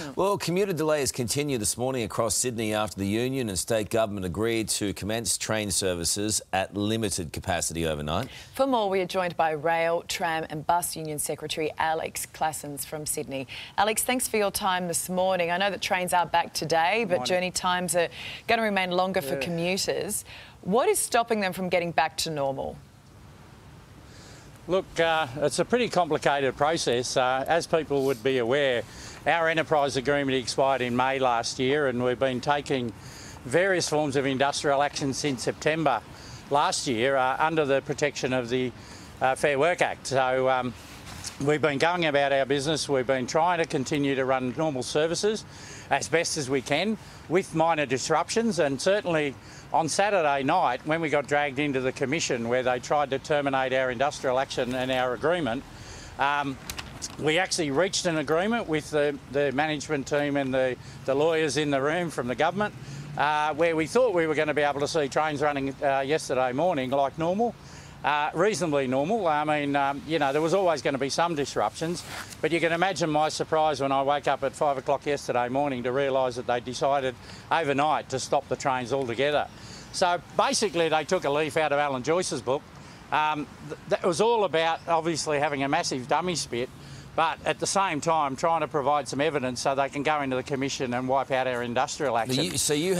Well, commuter delays continue this morning across Sydney after the union and state government agreed to commence train services at limited capacity overnight. For more, we are joined by Rail, Tram and Bus Union Secretary Alex Claassens from Sydney. Alex, thanks for your time this morning. I know that trains are back today, but journey times are going to remain longer for commuters. What is stopping them from getting back to normal? Look, it's a pretty complicated process. As people would be aware, our enterprise agreement expired in May last year, and we've been taking various forms of industrial action since September last year under the protection of the Fair Work Act. So we've been going about our business. We've been trying to continue to run normal services as best as we can with minor disruptions, and certainly on Saturday night, when we got dragged into the Commission where they tried to terminate our industrial action and our agreement, we actually reached an agreement with the management team and the lawyers in the room from the government, where we thought we were going to be able to see trains running yesterday morning like normal. Reasonably normal. I mean, you know, there was always going to be some disruptions, but you can imagine my surprise when I woke up at 5 o'clock yesterday morning to realise that they decided overnight to stop the trains altogether. So basically they took a leaf out of Alan Joyce's book. That was all about obviously having a massive dummy spit, but at the same time trying to provide some evidence so they can go into the Commission and wipe out our industrial action. You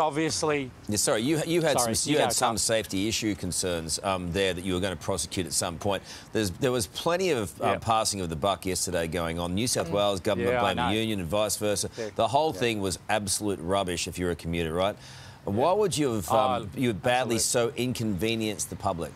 had some safety issue concerns there that you were going to prosecute at some point. There was plenty of passing of the buck yesterday going on. New South Wales government blamed the union and vice versa. The whole thing was absolute rubbish if you're a commuter, right? Why would you have badly so inconvenienced the public?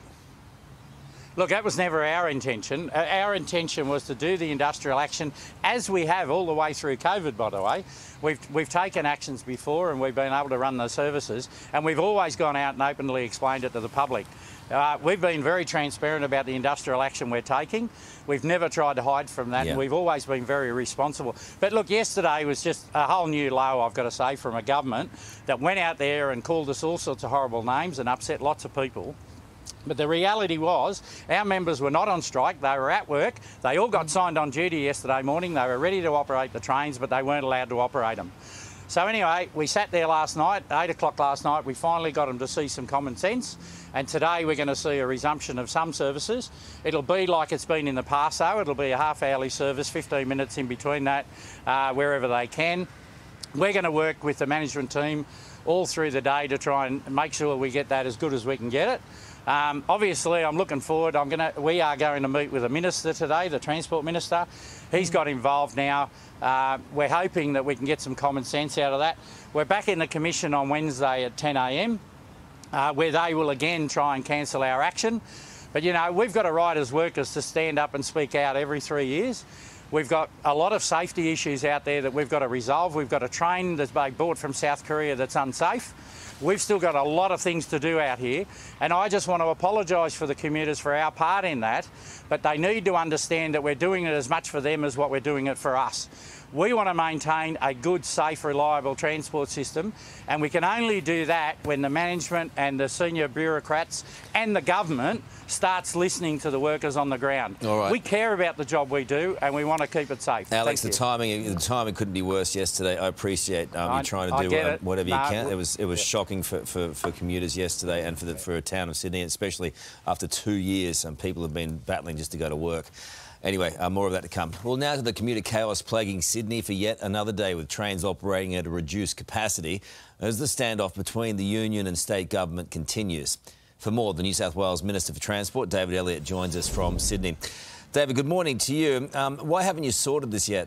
Look, that was never our intention. Our intention was to do the industrial action, as we have all the way through COVID, by the way. We've taken actions before and we've been able to run those services, and we've always gone out and openly explained it to the public. We've been very transparent about the industrial action we're taking. We've never tried to hide from that, and we've always been very responsible. But look, yesterday was just a whole new low, I've got to say, from a government that went out there and called us all sorts of horrible names and upset lots of people. But the reality was our members were not on strike, they were at work. They all got signed on duty yesterday morning. They were ready to operate the trains, but they weren't allowed to operate them. So anyway, we sat there last night, 8 o'clock last night, we finally got them to see some common sense. And today we're going to see a resumption of some services. It'll be like it's been in the past though. It'll be a half-hourly service, 15 minutes in between that, wherever they can. We're going to work with the management team all through the day to try and make sure we get that as good as we can get it. Obviously, I'm looking forward. We are going to meet with the Minister today, the Transport Minister. He's got involved now. We're hoping that we can get some common sense out of that. We're back in the Commission on Wednesday at 10 a.m, where they will again try and cancel our action. But, you know, we've got a right as workers to stand up and speak out every 3 years. We've got a lot of safety issues out there that we've got to resolve. We've got a train that's being bought from South Korea that's unsafe. We've still got a lot of things to do out here, and I just want to apologise for the commuters for our part in that, but they need to understand that we're doing it as much for them as what we're doing it for us. We want to maintain a good, safe, reliable transport system, and we can only do that when the management and the senior bureaucrats and the government starts listening to the workers on the ground. All right. We care about the job we do, and we want to keep it safe. Alex, the timing couldn't be worse yesterday. I appreciate you trying to do whatever you can. It was shocking for commuters yesterday and for a town of Sydney, especially after 2 years. People have been battling just to go to work. Anyway, more of that to come. Well, now to the commuter chaos plaguing Sydney for yet another day with trains operating at a reduced capacity as the standoff between the union and state government continues. For more, the New South Wales Minister for Transport, David Elliott, joins us from Sydney. David, good morning to you. Why haven't you sorted this yet?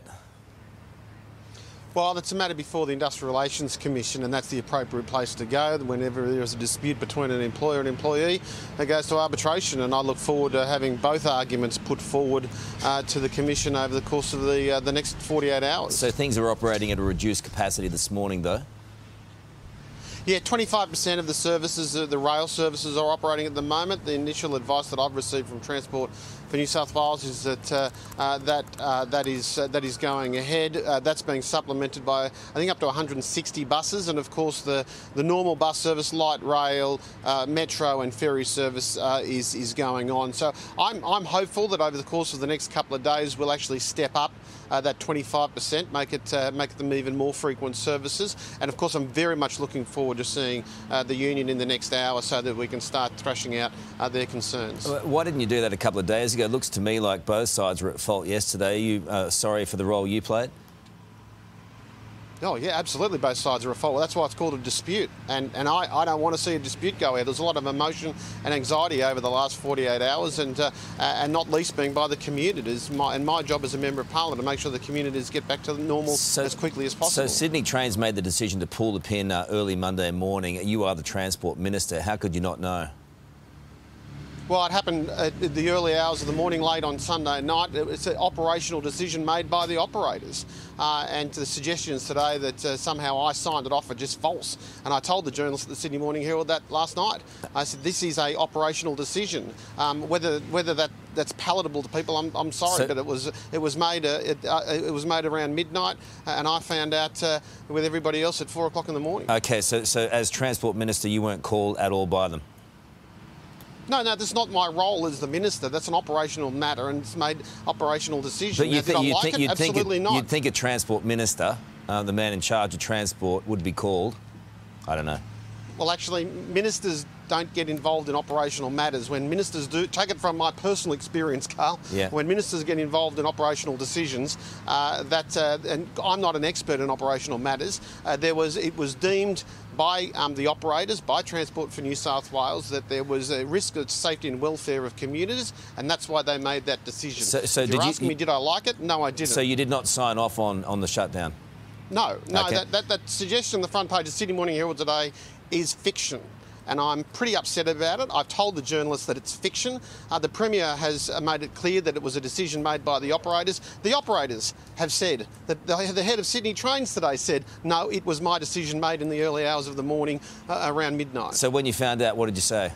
Well, it's a matter before the Industrial Relations Commission, and that's the appropriate place to go. Whenever there is a dispute between an employer and employee, it goes to arbitration, and I look forward to having both arguments put forward to the Commission over the course of the next 48 hours. So things are operating at a reduced capacity this morning, though? Yeah, 25% of the services, the rail services, are operating at the moment. The initial advice that I've received from Transport for New South Wales is that that is going ahead. That's being supplemented by, I think, up to 160 buses, and of course the normal bus service, light rail, metro and ferry service is going on. So I'm hopeful that over the course of the next couple of days we'll actually step up that 25%, make them even more frequent services. And of course, I'm very much looking forward to seeing the union in the next hour so that we can start thrashing out their concerns. Why didn't you do that a couple of days ago? It looks to me like both sides were at fault yesterday. Are you sorry for the role you played? Oh, yeah, absolutely. Both sides are at fault. Well, that's why it's called a dispute. And I don't want to see a dispute go out. There's a lot of emotion and anxiety over the last 48 hours, and not least being by the communities. And my job as a Member of Parliament to make sure the communities get back to normal as quickly as possible. So Sydney Trains made the decision to pull the pin early Monday morning. You are the Transport Minister. How could you not know? Well, it happened at the early hours of the morning, late on Sunday night. It's an operational decision made by the operators. And the suggestions today that somehow I signed it off are just false. And I told the journalists at the Sydney Morning Herald that last night. I said, this is a operational decision. Whether that's palatable to people, I'm sorry, but it was made around midnight, and I found out with everybody else at 4 o'clock in the morning. OK, so as Transport Minister, you weren't called at all by them? No, that's not my role as the minister. That's an operational matter, and it's made operational decisions. But Absolutely not. You'd think a Transport Minister, the man in charge of transport, would be called. I don't know. Well, actually, ministers don't get involved in operational matters. When ministers do, take it from my personal experience, Carl, when ministers get involved in operational decisions, and I'm not an expert in operational matters, it was deemed by the operators, by Transport for New South Wales, that there was a risk of safety and welfare of commuters, and that's why they made that decision. So if you're asking me, did I like it? No, I didn't. So you did not sign off on the shutdown? No. Okay. That suggestion on the front page of Sydney Morning Herald today is fiction. And I'm pretty upset about it. I've told the journalists that it's fiction. The Premier has made it clear that it was a decision made by the operators. The operators have said that the head of Sydney Trains today said, no, it was my decision made in the early hours of the morning around midnight. So when you found out, what did you say?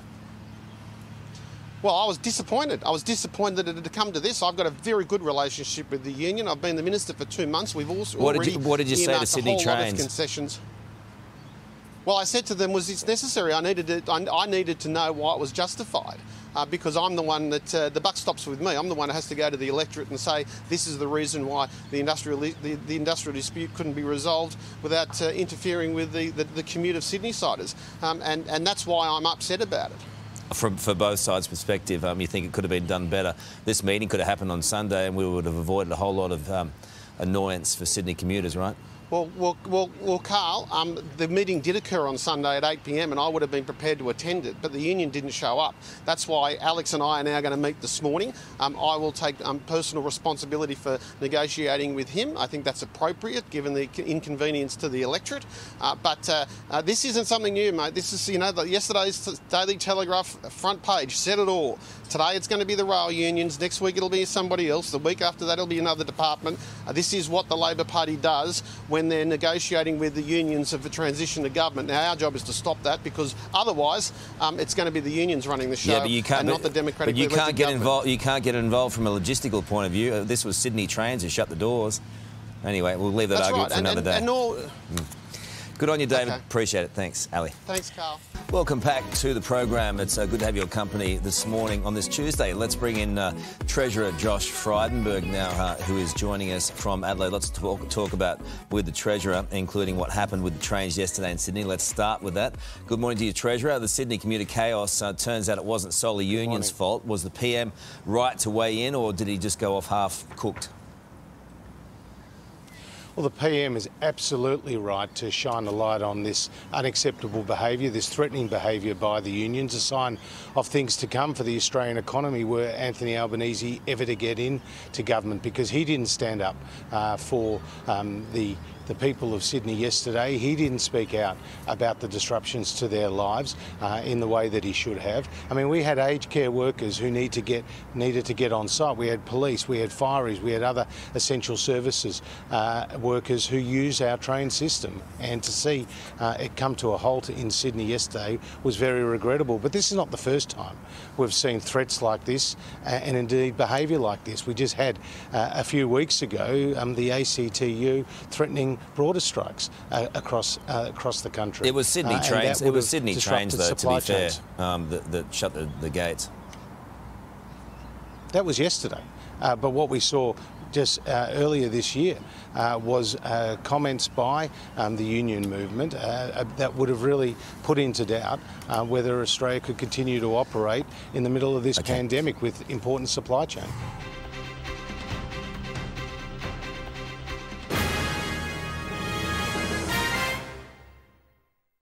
Well, I was disappointed. I was disappointed that it had come to this. I've got a very good relationship with the union. I've been the minister for 2 months. We've also what did you say to Sydney Trains? Lot of concessions. Well, I said to them, was this necessary? I needed to know why it was justified, because I'm the one that the buck stops with me. I'm the one who has to go to the electorate and say this is the reason why the industrial dispute couldn't be resolved without interfering with the commute of Sydney-siders, and that's why I'm upset about it. For both sides' perspective, you think it could have been done better. This meeting could have happened on Sunday, and we would have avoided a whole lot of annoyance for Sydney commuters, right? Well, Carl, the meeting did occur on Sunday at 8 p.m. and I would have been prepared to attend it, but the union didn't show up. That's why Alex and I are now going to meet this morning. I will take personal responsibility for negotiating with him. I think that's appropriate given the inconvenience to the electorate. But this isn't something new, mate. This is, yesterday's Daily Telegraph front page said it all. Today it's going to be the rail unions. Next week it'll be somebody else. The week after that it'll be another department. This is what the Labor Party does when they're negotiating with the unions of the transition to government. Now, our job is to stop that, because otherwise it's going to be the unions running the show, and not the democratically elected government. You can't get involved from a logistical point of view. This was Sydney Trains who shut the doors. Anyway, we'll leave that argument for another day. Good on you, David. Okay. Appreciate it. Thanks, Ali. Thanks, Carl. Welcome back to the program. It's good to have your company this morning on this Tuesday. Let's bring in Treasurer Josh Frydenberg now, who is joining us from Adelaide. Let's talk about with the Treasurer, including what happened with the trains yesterday in Sydney. Let's start with that. Good morning to you, Treasurer. The Sydney commuter chaos turns out it wasn't solely unions' fault. Was the PM right to weigh in, or did he just go off half-cooked? Well, the PM is absolutely right to shine a light on this unacceptable behaviour, this threatening behaviour by the unions, a sign of things to come for the Australian economy were Anthony Albanese ever to get into government, because he didn't stand up for the people of Sydney yesterday. He didn't speak out about the disruptions to their lives in the way that he should have. I mean, we had aged care workers who needed to get on site. We had police, we had fireys, we had other essential services workers who use our train system. And to see it come to a halt in Sydney yesterday was very regrettable. But this is not the first time we've seen threats like this and indeed behaviour like this. We just had a few weeks ago the ACTU threatening broader strikes across the country. It was Sydney Trains. It was Sydney Trains, though, to be fair, that shut the gates. That was yesterday. But what we saw just earlier this year was comments by the union movement that would have really put into doubt whether Australia could continue to operate in the middle of this pandemic with important supply chain.